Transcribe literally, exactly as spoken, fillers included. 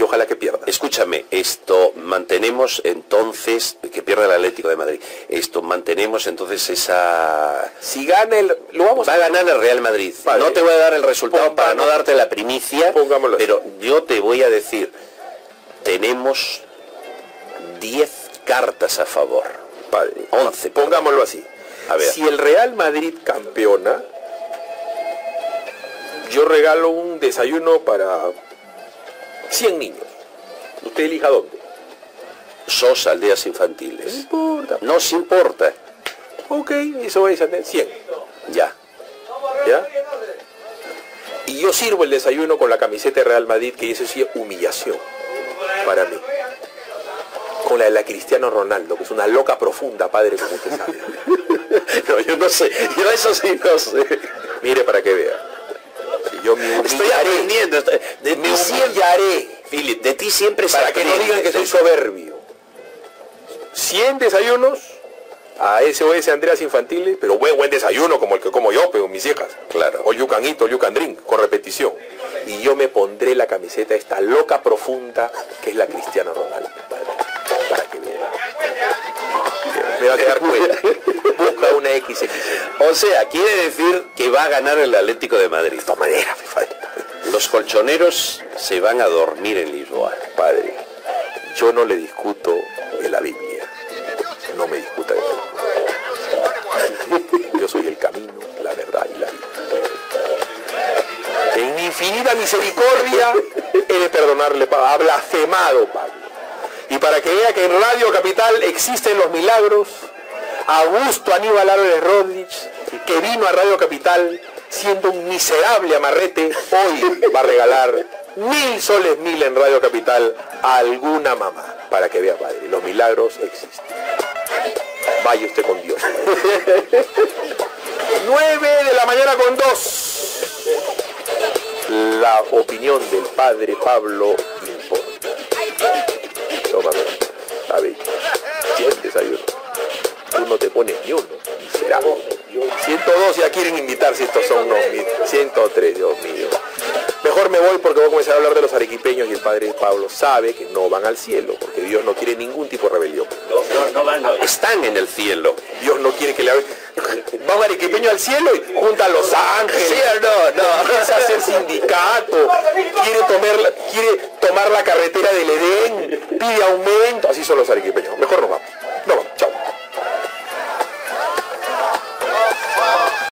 ojalá que pierda. Escúchame, esto mantenemos entonces, que pierda el Atlético de Madrid, esto mantenemos entonces esa... Si gana el... Lo vamos Va a ganar el Real Madrid. Vale. No te voy a dar el resultado Pongamos, para no darte la primicia, pongámoslo pero yo te voy a decir, tenemos diez cartas a favor. Padre, once. pongámoslo así. A ver. Si el Real Madrid campeona, yo regalo un desayuno para cien niños. Usted elija dónde. Sos aldeas infantiles. No importa. No se importa. Ok, eso es cien. Ya. ¿Ya? Y yo sirvo el desayuno con la camiseta de Real Madrid, que eso sí es humillación para mí. Con la de la Cristiano Ronaldo, que es una loca profunda, padre, como usted sabe. No, yo no sé. Yo eso sí no sé. Mire para que vea. Yo me humillaré. Estoy aprendiendo. Estoy, de Me ti siempre, humillaré. Philip, de ti siempre se Para que no aprende. digan que soy soberbio. cien desayunos a S O S Andreas Infantiles, pero buen buen desayuno como el que como yo, pero mis hijas. Claro. O you can eat, o you can drink, con repetición. Y yo me pondré la camiseta esta loca profunda que es la Cristiano Ronaldo. Para que vean. Me va a quedar cuenta. Busca una X X. O sea, quiere decir que va a ganar el Atlético de Madrid. De esta manera me falta. Los colchoneros se van a dormir en Lisboa. Padre, yo no le discuto de la Biblia. No me discuta de eso. Yo soy el camino, la verdad y la vida. En mi infinita misericordia he de perdonarle, Pablo. Ha blasfemado, Pablo. Y para que vea que en Radio Capital existen los milagros, Augusto Aníbal Álvarez Rodríguez, que vino a Radio Capital siendo un miserable amarrete, hoy va a regalar mil soles mil en Radio Capital a alguna mamá. Para que vea, padre, los milagros existen. Vaya usted con Dios. nueve de la mañana con dos. La opinión del padre Pablo importa. Toma, a ver, cien desayunos. Tú no te pones ni uno, miserable. ciento dos ya quieren invitarse, estos son unos ciento tres, Dios mío. Mejor me voy porque voy a comenzar a hablar de los arequipeños y el padre Pablo sabe que no van al cielo, porque Dios no quiere ningún tipo de rebelión. No, no, no van, no. Están en el cielo. Dios no quiere que le haga... Va un arequipeño al cielo y junta a los ángeles. ¿Sí o no? No. Empieza a hacer sindicato. Quiere tomar, quiere tomar la carretera del Edén. Pide aumento. Así son los arequipeños. Mejor nos vamos.